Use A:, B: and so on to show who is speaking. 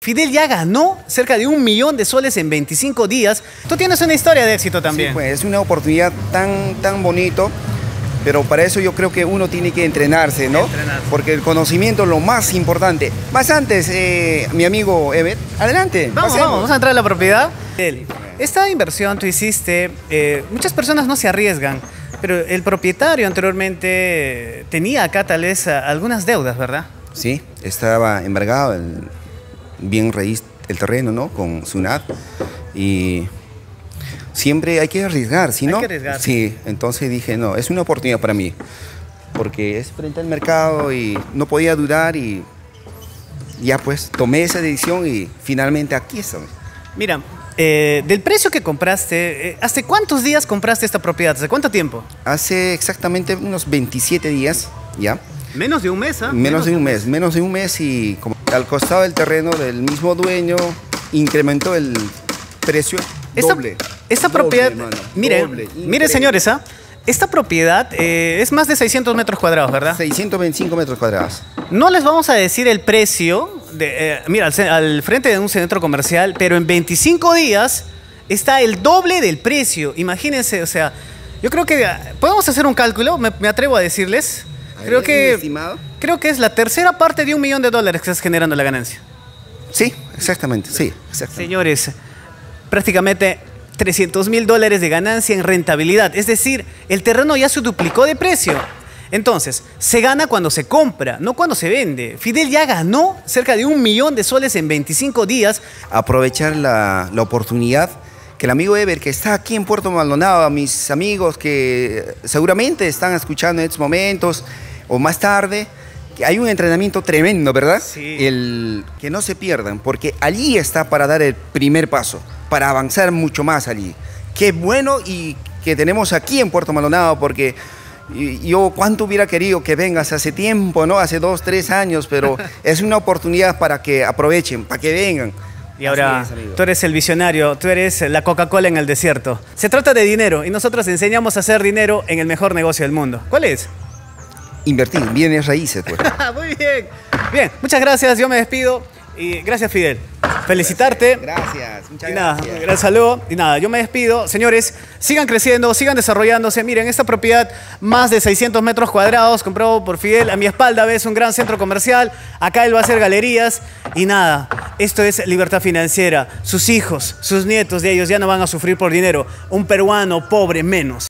A: Fidel ya ganó cerca de 1 millón de soles en 25 días. Tú tienes una historia de éxito también.
B: Sí, pues es una oportunidad tan bonito, pero para eso yo creo que uno tiene que entrenarse, ¿no? Porque el conocimiento es lo más importante. Más antes, mi amigo Evet, adelante.
A: Vamos a entrar a la propiedad. Esta inversión tú hiciste, muchas personas no se arriesgan, pero el propietario anteriormente tenía acá tal vez algunas deudas, ¿verdad?
B: Sí, estaba embargado el bien raíz, el terreno, ¿no? Con SUNAT. Y siempre hay que arriesgar, ¿sí, no?
A: Hay que arriesgar.
B: Sí, entonces dije, no, es una oportunidad para mí, porque es frente al mercado y no podía dudar y ya pues tomé esa decisión y finalmente aquí estamos.
A: Mira, del precio que compraste, ¿hace cuántos días compraste esta propiedad? ¿Hace cuánto tiempo?
B: Hace exactamente unos 27 días, ¿ya?
A: Menos de un mes, ¿ah?
B: Menos de un mes y como al costado del terreno del mismo dueño incrementó el precio doble.
A: Esta propiedad, mire señores, esta propiedad es más de 600 metros cuadrados, ¿verdad?
B: 625 metros cuadrados.
A: No les vamos a decir el precio, mira, al frente de un centro comercial, pero en 25 días está el doble del precio. Imagínense, o sea, yo creo que podemos hacer un cálculo, me atrevo a decirles. Creo que es la tercera parte de $1 millón que estás generando la ganancia.
B: Sí, exactamente, sí. Exactamente.
A: Señores, prácticamente $300.000 de ganancia en rentabilidad. Es decir, el terreno ya se duplicó de precio. Entonces, se gana cuando se compra, no cuando se vende. Fidel ya ganó cerca de 1 millón de soles en 25 días.
B: Aprovechar la oportunidad que el amigo Ever, que está aquí en Puerto Maldonado, a mis amigos que seguramente están escuchando en estos momentos o más tarde, que hay un entrenamiento tremendo, ¿verdad?
A: Sí.
B: Que no se pierdan, porque allí está para dar el primer paso, para avanzar mucho más allí. Qué bueno y que tenemos aquí en Puerto Maldonado, porque yo cuánto hubiera querido que vengas hace tiempo, ¿no? Hace 2, 3 años, pero es una oportunidad para que aprovechen, para que vengan.
A: Y ahora, tú eres el visionario, tú eres la Coca-Cola en el desierto. Se trata de dinero y nosotros enseñamos a hacer dinero en el mejor negocio del mundo. ¿Cuál es?
B: Invertir, bienes raíces, pues.
A: Muy bien. Bien, muchas gracias, yo me despido. Y gracias, Fidel. Felicitarte.
B: Gracias, muchas
A: gracias.
B: gracias.
A: Saludos. Y nada, yo me despido. Señores, sigan creciendo, sigan desarrollándose. Miren, esta propiedad, más de 600 metros cuadrados, comprado por Fidel. A mi espalda ves un gran centro comercial. Acá él va a hacer galerías. Y nada, esto es libertad financiera. Sus hijos, sus nietos de ellos ya no van a sufrir por dinero. Un peruano pobre menos.